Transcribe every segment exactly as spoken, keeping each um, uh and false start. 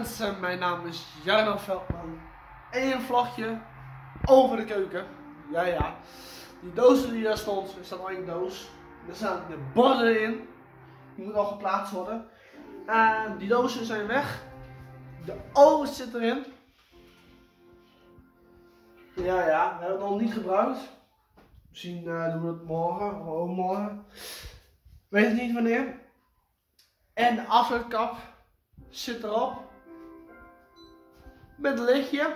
mensen, mijn naam is Jarno Veldman. En een vlogje over de keuken. Ja, ja. Die doos die daar stond, er staat al één doos. Er staan de borden in. Die moet al geplaatst worden. En die dozen zijn weg. De oven zit erin. Ja, ja, we hebben het nog niet gebruikt. Misschien uh, doen we het morgen of overmorgen. Weet het niet wanneer. En de afsluitkap zit erop. Met een lichtje.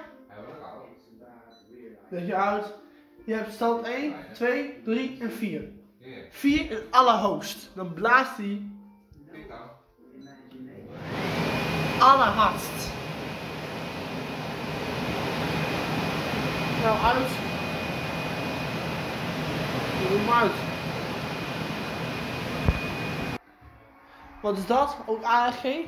Lichtje uit. Je hebt stand één, twee, drie en vier. vier is allerhoogst. Dan blaast hij allerhardst. Nou, uit. Doe hem uit. Wat is dat? Ook A N G.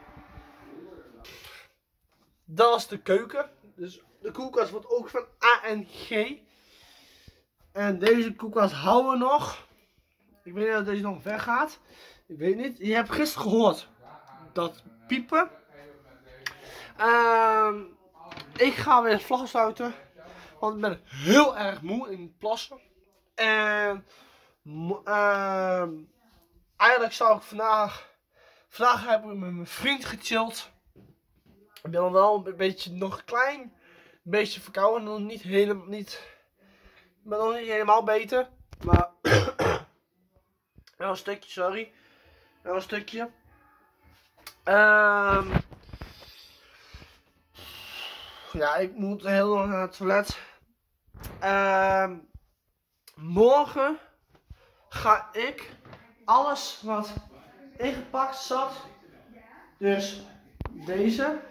Dat is de keuken. Dus de koelkast wordt ook van A N G. En deze koelkast houden we nog. Ik weet niet of deze nog weggaat. Ik weet niet. Je hebt gisteren gehoord dat piepen. Uh, ik ga weer vlog sluiten. Want ik ben heel erg moe in het plassen. En uh, eigenlijk zou ik vandaag. Vandaag heb ik met mijn vriend gechilled. Ik ben dan wel een beetje nog een klein beetje verkouden. Nog niet helemaal niet. Ik ben nog niet helemaal beter. Maar wel een stukje, sorry. Wel een stukje. Um, ja, ik moet heel lang naar het toilet. Um, morgen ga ik alles wat ingepakt zat. Dus deze.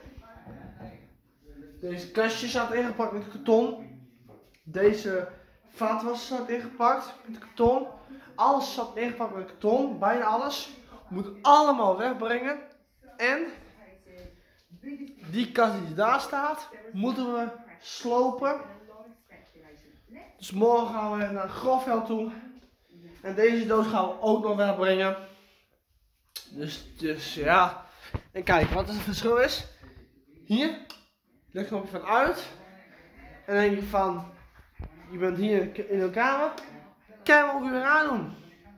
Deze kastje zat ingepakt met karton. Deze vaatwasser zat ingepakt met karton. Alles zat ingepakt met karton. Bijna alles. We moeten allemaal wegbrengen. En die kast die daar staat, moeten we slopen. Dus morgen gaan we naar het grofveld toe. En deze doos gaan we ook nog wegbrengen. Dus, dus ja. En kijk, wat het verschil is. Hier leg je op van uit. En dan denk je van, je bent hier in de kamer. Kan je hem ook weer aandoen.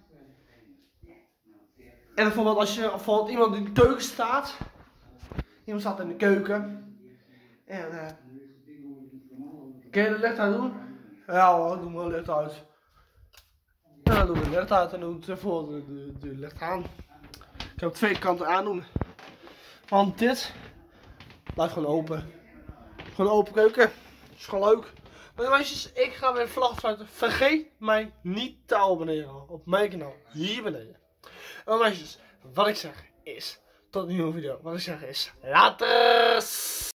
En bijvoorbeeld als je bijvoorbeeld iemand in de keuken staat. Iemand staat in de keuken. En uh, kun je de licht uit doen? Ja hoor, doe maar de licht uit. En dan doe ik de licht uit en doe ik ervoor de, de, de licht aan. Ik heb twee kanten aandoen. Want dit blijft gewoon open. Gewoon een open keuken. Is gewoon leuk. Maar meisjes, ik ga weer vlog sluiten. Vergeet mij niet te abonneren op mijn kanaal. Hier beneden. En meisjes, wat ik zeg is, tot een nieuwe video. Wat ik zeg is, laters!